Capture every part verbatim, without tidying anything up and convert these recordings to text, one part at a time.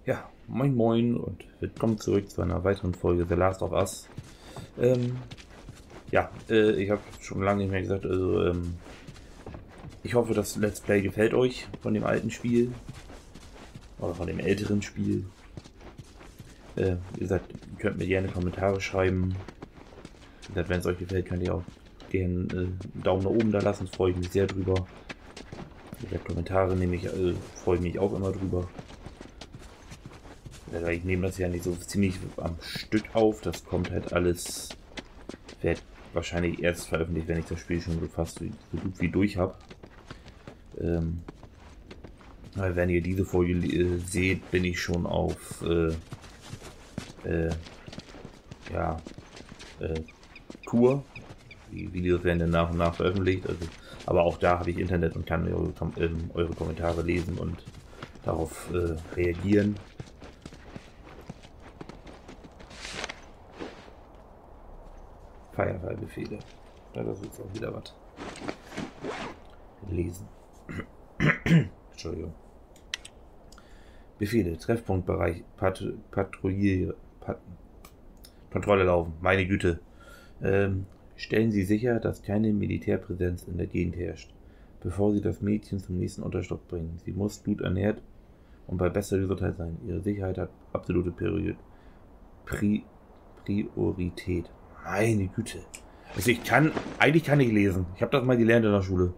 Ja, moin moin und willkommen zurück zu einer weiteren Folge The Last of Us. Ähm, ja, äh, ich habe schon lange nicht mehr gesagt, also ähm, ich hoffe, das Let's Play gefällt euch von dem alten Spiel oder von dem älteren Spiel. Äh, wie gesagt, ihr könnt mir gerne Kommentare schreiben. Wie gesagt, wenn es euch gefällt, könnt ihr auch gerne äh, einen Daumen nach oben da lassen, das freue ich mich sehr drüber. Wie gesagt, Kommentare nehme ich, äh, freue ich mich auch immer drüber. Ich nehme das ja nicht so ziemlich am Stück auf, das kommt halt alles, wird wahrscheinlich erst veröffentlicht, wenn ich das Spiel schon so fast so gut wie durch habe. Ähm, wenn ihr diese Folge äh, seht, bin ich schon auf äh, äh, ja, äh, Tour. Die Videos werden dann nach und nach veröffentlicht, also, aber auch da habe ich Internet und kann eure, äh, eure Kommentare lesen und darauf äh, reagieren. Firefly-Befehle. Ja, das ist jetzt auch wieder was. Lesen. Entschuldigung. Befehle. Treffpunktbereich. Pat Patrouille. Pat Kontrolle laufen. Meine Güte. Ähm, stellen Sie sicher, dass keine Militärpräsenz in der Gegend herrscht, bevor Sie das Mädchen zum nächsten Unterstock bringen. Sie muss gut ernährt und bei bester Gesundheit sein. Ihre Sicherheit hat absolute Period. Pri Priorität. Meine Güte. Also ich kann, eigentlich kann ich lesen. Ich habe das mal gelernt in der Schule.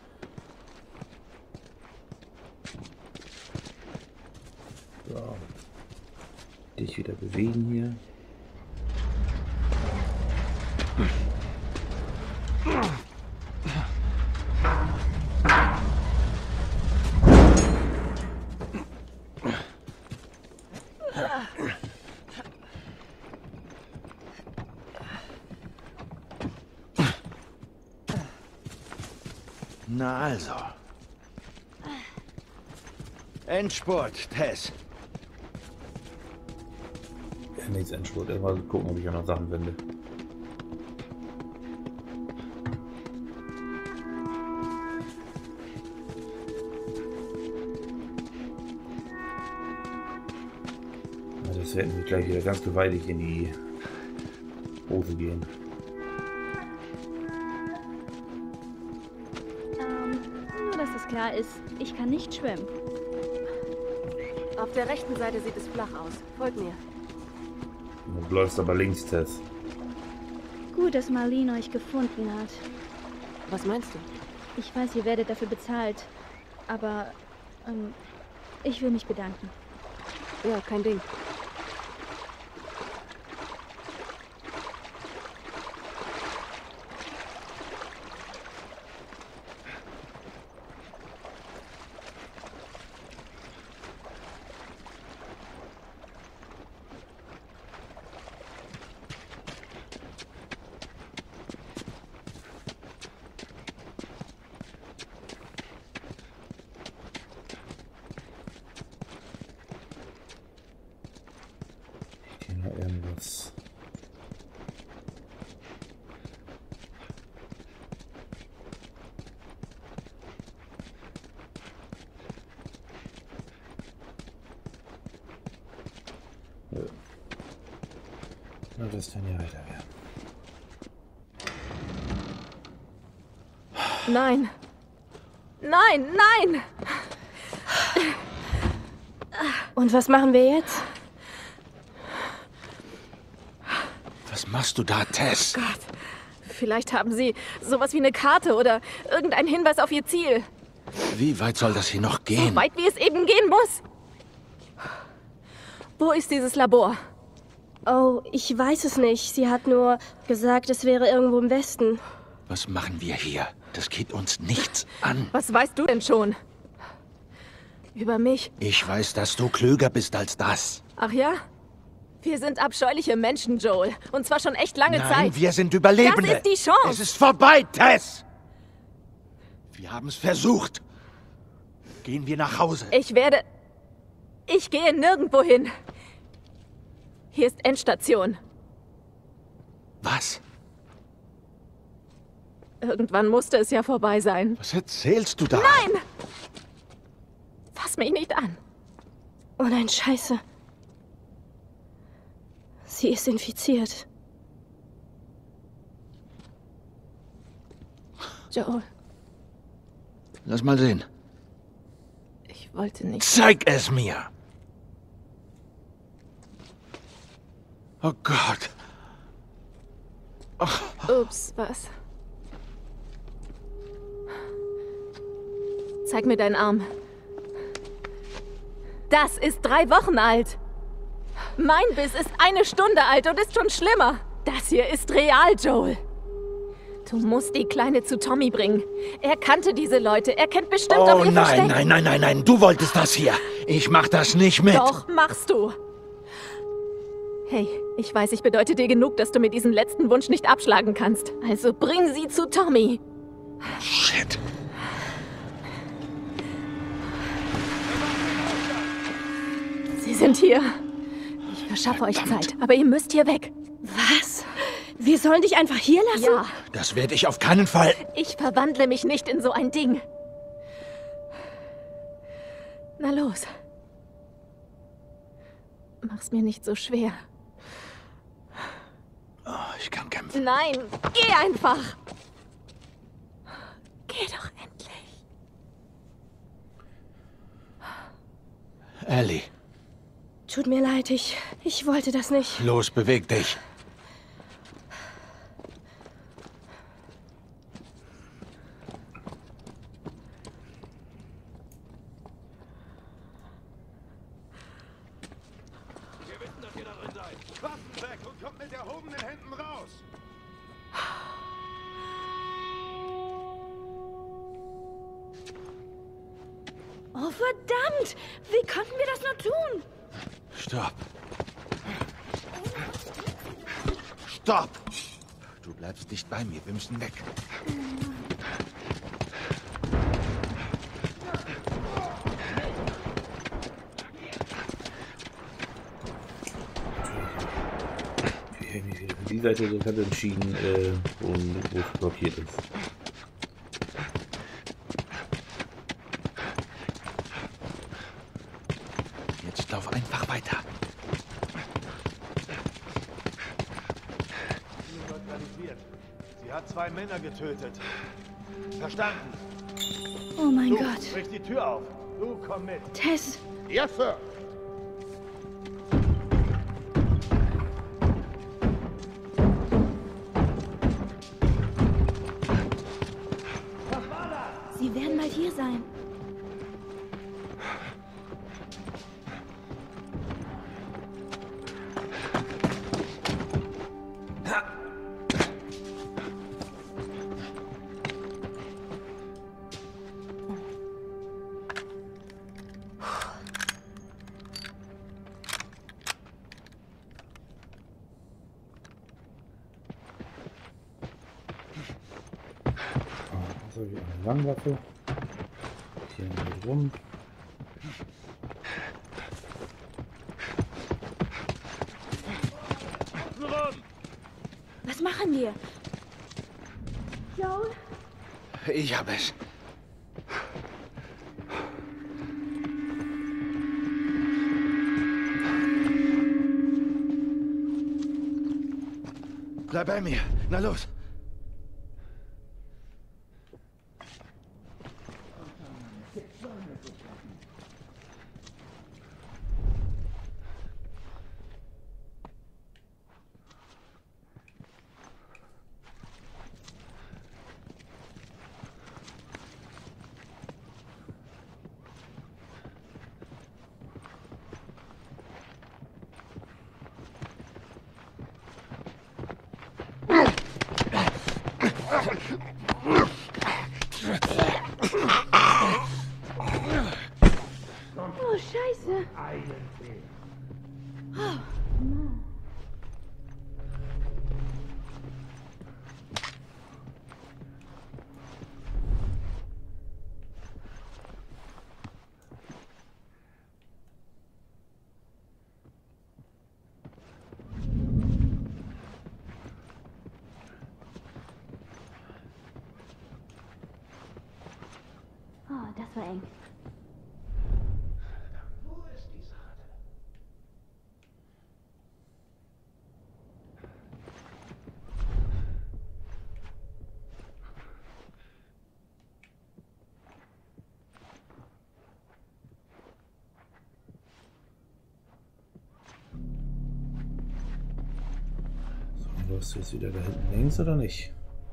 So. Dich wieder bewegen hier. Na also. Endspurt, Tess. Ja, nichts Endspurt. Erstmal gucken, ob ich auch noch Sachen finde. Ja, das werden wir gleich wieder ganz gewaltig in die Hose gehen. Klar ist, ich kann nicht schwimmen. Auf der rechten Seite sieht es flach aus. Folgt mir. Du läufst aber links, Tess. Gut, dass Marlene euch gefunden hat. Was meinst du? Ich weiß, ihr werdet dafür bezahlt. Aber ähm, ich will mich bedanken. Ja, kein Ding. Irgendwas. Na, das kann ja weiter werden. Nein. Nein, nein! Und was machen wir jetzt? Was machst du da, Tess? Oh Gott. Vielleicht haben Sie sowas wie eine Karte oder irgendeinen Hinweis auf Ihr Ziel. Wie weit soll das hier noch gehen? So weit, wie es eben gehen muss. Wo ist dieses Labor? Oh, ich weiß es nicht. Sie hat nur gesagt, es wäre irgendwo im Westen. Was machen wir hier? Das geht uns nichts an. Was weißt du denn schon? Über mich? Ich weiß, dass du klüger bist als das. Ach ja? Wir sind abscheuliche Menschen, Joel. Und zwar schon echt lange Nein, Zeit. wir sind Überlebende. Das ist die Chance. Es ist vorbei, Tess. Wir haben es versucht. Gehen wir nach Hause. Ich werde... Ich gehe nirgendwo hin. Hier ist Endstation. Was? Irgendwann musste es ja vorbei sein. Was erzählst du da? Nein! Fass mich nicht an. Oh nein, Scheiße. Sie ist infiziert. Joel, Lass mal sehen. ich wollte nicht. Zeig es mir! Oh Gott. Ups, was? Zeig mir deinen Arm. Das ist drei Wochen alt. Mein Biss ist eine Stunde alt und ist schon schlimmer. Das hier ist real, Joel. Du musst die Kleine zu Tommy bringen. Er kannte diese Leute. Er kennt bestimmt auch Oh ihr nein, Versteck. nein, nein, nein, nein. Du wolltest das hier. Ich mach das nicht mit. Doch, machst du. Hey, ich weiß, ich bedeute dir genug, dass du mir diesen letzten Wunsch nicht abschlagen kannst. Also bring sie zu Tommy. Shit. Sie sind hier. Ich verschaffe euch Zeit, aber ihr müsst hier weg. Was? Wir sollen dich einfach hier lassen? Ja, Das werde ich auf keinen Fall. ich verwandle mich nicht in so ein Ding. Na los. Mach's mir nicht so schwer. Oh, ich kann kämpfen. Nein, geh einfach. Geh doch endlich. Ellie, Tut mir leid, ich, ich wollte das nicht. los, beweg dich. Wir wissen, dass ihr darin seid. Waffen weg und kommt mit erhobenen Händen raus. Oh, verdammt! Wie konnten wir das nur tun? Stopp. Stopp! Du bleibst nicht bei mir. Wir müssen weg. Ich habe mich wieder für die Seite der Karte entschieden, äh, wo, wo es blockiert ist. Jetzt lauf einfach weiter. Neutralisiert. Sie hat zwei Männer getötet. Verstanden? Oh mein Du, Gott. brich die Tür auf. Du, komm mit. Tess, Yes, Sir. sie werden mal hier sein. Was habe ich? Eine Langwaffe. Hier mit rum. Was machen wir? Joel? Ich hab es. Bleib bei mir. Na los. Oh, Scheiße. Oh, das war eng. Wo ist dieser Bist du jetzt wieder da hinten links oder nicht?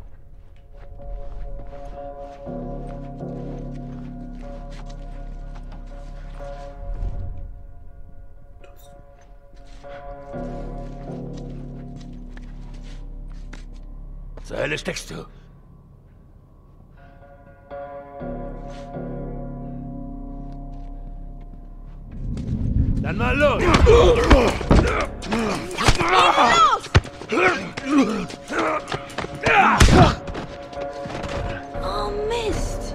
Zur Hölle steckst du? Dann mal los! Oh, Mist.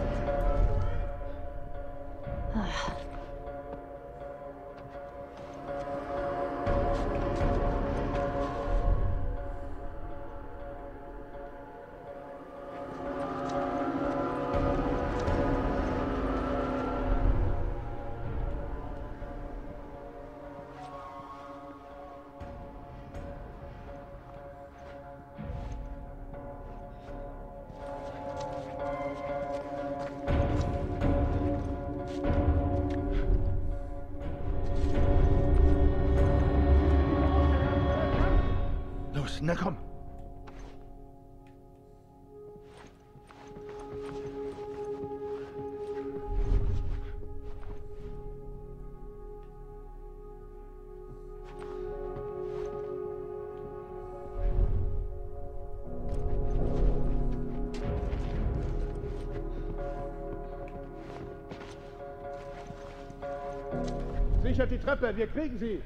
Na komm. Sichert die Treppe, wir kriegen sie.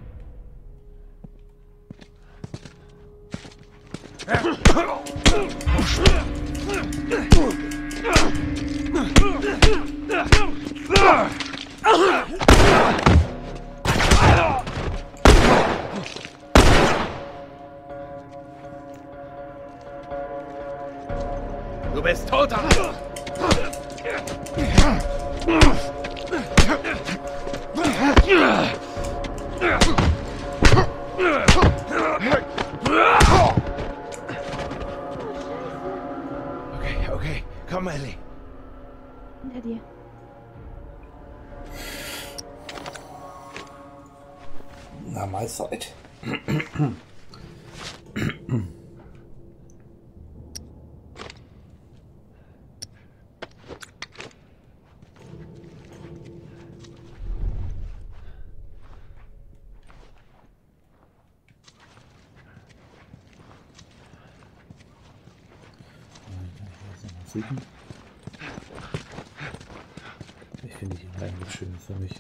Du bist toter! Okay, okay. Komm, Ellie. Hinter dir. Na, Mahlzeit. Ich finde die eigentlich schön für mich.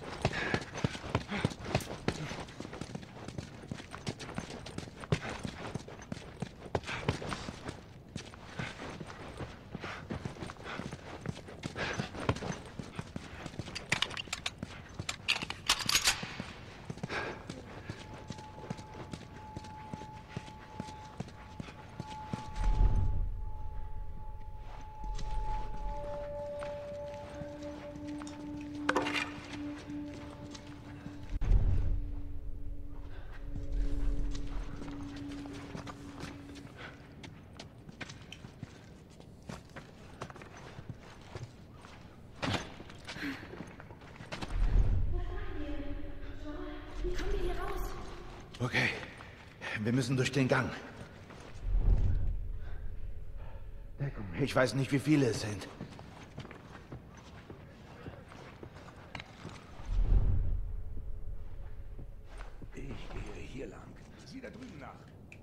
Okay, wir müssen durch den Gang. Deckung. Ich weiß nicht, wie viele es sind. Ich gehe hier lang. Sieh da drüben nach.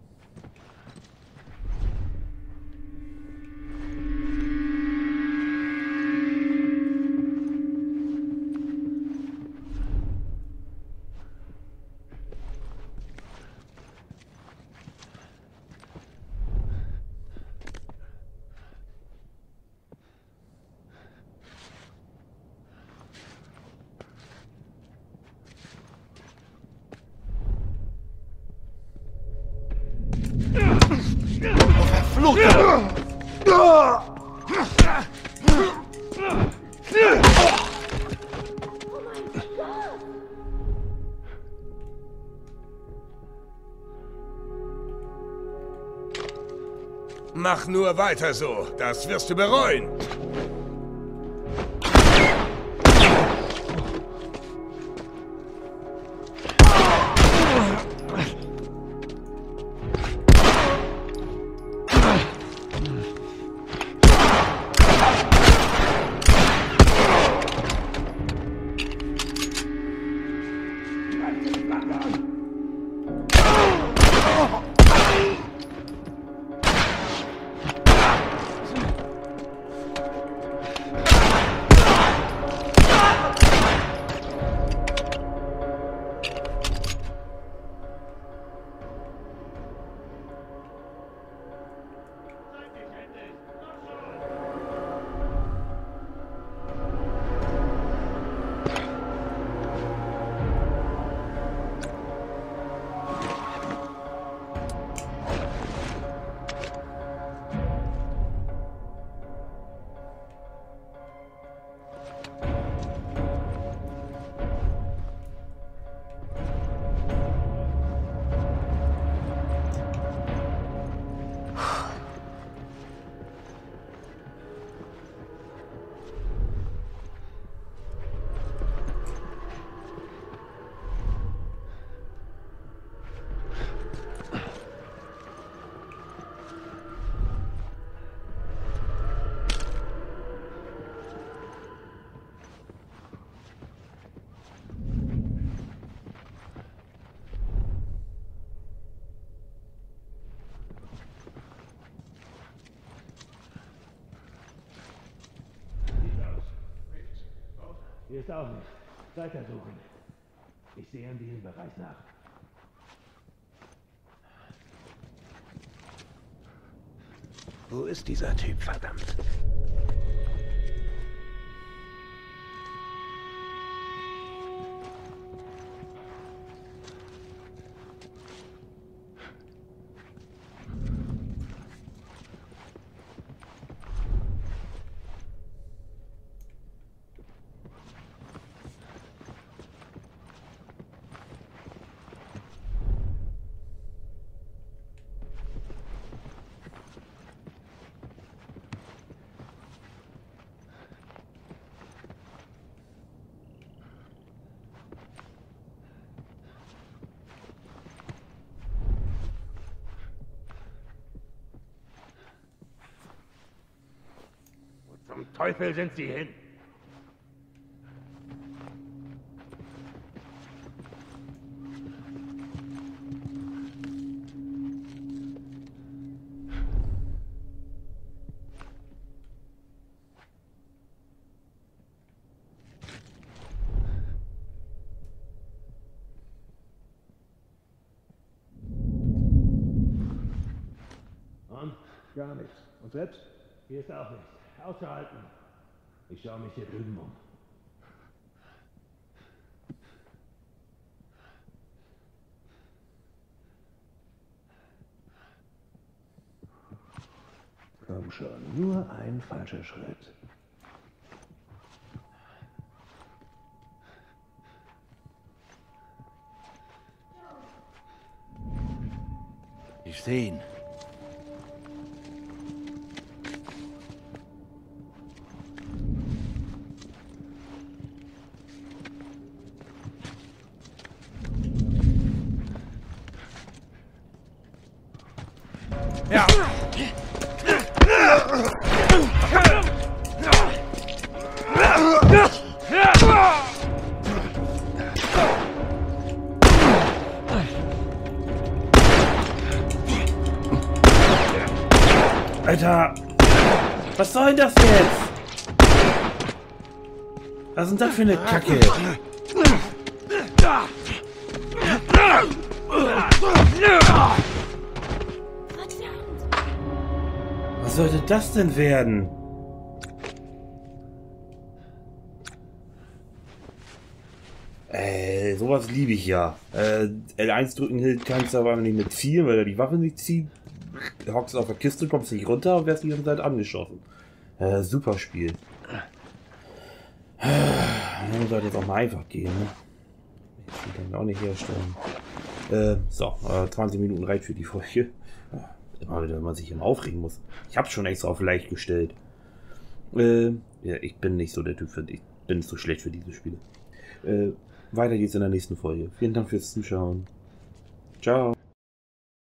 Mach nur weiter so, das wirst du bereuen. Hier ist auch nichts. Weitersuchen. Ich sehe in diesem Bereich nach. Wo ist dieser Typ, verdammt? Zum Teufel sind Sie hin! Und? Gar nichts. Und selbst? Hier ist auch nichts. Ausgehalten. Ich schaue mich hier drüben um. Komm schon, nur ein falscher Schritt. Ich sehe ihn. Ja. Alter! Was soll denn das jetzt? Was ist denn das für eine Kacke? Was sollte das denn werden? Äh, sowas liebe ich ja. Äh, L eins drücken kannst du aber nicht mit zielen, weil er die Waffe nicht zieht. Hockst auf der Kiste, kommst nicht runter und wirst die ganze Zeit angeschossen. Äh, super Spiel. Äh, sollte jetzt auch mal einfach gehen, ne? Ich kann ich auch nicht herstellen. Äh, so, äh, zwanzig Minuten reicht für die Folge. Immer wieder, wenn man sich immer aufregen muss. Ich habe schon extra auf leicht gestellt. Äh, ja, ich bin nicht so der Typ für ich bin so schlecht für diese Spiele. Äh, weiter geht's in der nächsten Folge. Vielen Dank fürs Zuschauen. Ciao.